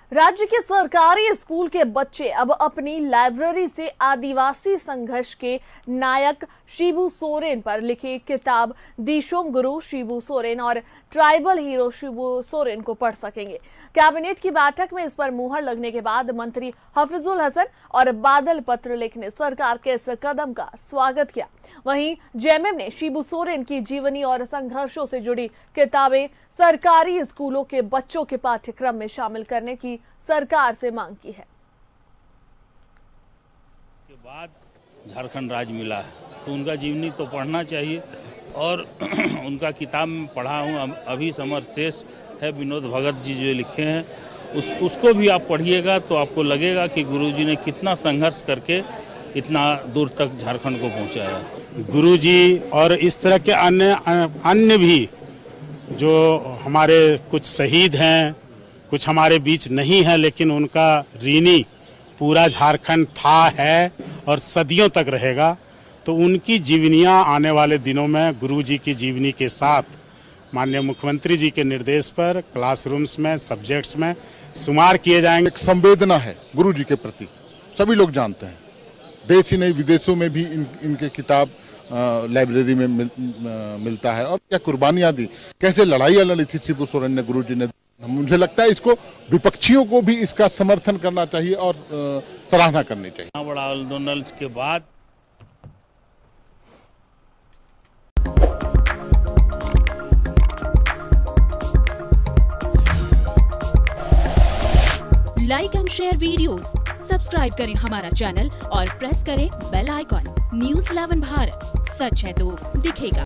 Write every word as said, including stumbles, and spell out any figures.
राज्य के सरकारी स्कूल के बच्चे अब अपनी लाइब्रेरी से आदिवासी संघर्ष के नायक शिबू सोरेन पर लिखी किताब दिशोम गुरु शिबू सोरेन और ट्राइबल हीरो शिबू सोरेन को पढ़ सकेंगे। कैबिनेट की बैठक में इस पर मुहर लगने के बाद मंत्री हफीजुल हसन और बादल पत्रलेख ने सरकार के इस कदम का स्वागत किया। वहीं जेएमएम ने शिबू सोरेन की जीवनी और संघर्षों से जुड़ी किताबें सरकारी स्कूलों के बच्चों के पाठ्यक्रम में शामिल करने की सरकार से मांग की है। के बाद झारखंड राज्य मिला है तो उनका जीवनी तो पढ़ना चाहिए और उनका किताब में पढ़ा हूँ अभी समर शेष है, विनोद भगत जी जो लिखे हैं उस उसको भी आप पढ़िएगा तो आपको लगेगा कि गुरुजी ने कितना संघर्ष करके इतना दूर तक झारखंड को पहुंचाया। गुरुजी और इस तरह के अन्य अन्य भी जो हमारे कुछ शहीद हैं, कुछ हमारे बीच नहीं है, लेकिन उनका ऋणी पूरा झारखंड था, है और सदियों तक रहेगा। तो उनकी जीवनियाँ आने वाले दिनों में गुरुजी की जीवनी के साथ माननीय मुख्यमंत्री जी के निर्देश पर क्लासरूम्स में सब्जेक्ट्स में शुमार किए जाएंगे। एक संवेदना है गुरुजी के प्रति, सभी लोग जानते हैं। देश ही नहीं विदेशों में भी इन, इनके किताब लाइब्रेरी में मिल, आ, मिलता है। और क्या कुर्बानियां दी, कैसे लड़ाइयां लड़ी थी शिबू सोरेन ने, गुरुजी ने। मुझे लगता है इसको विपक्षियों को भी इसका समर्थन करना चाहिए और आ, सराहना करनी चाहिए। बड़ा आंदोलन के बाद like and share videos, subscribe करें हमारा चैनल और प्रेस करें bell icon. News eleven Bharat, सच है तो दिखेगा।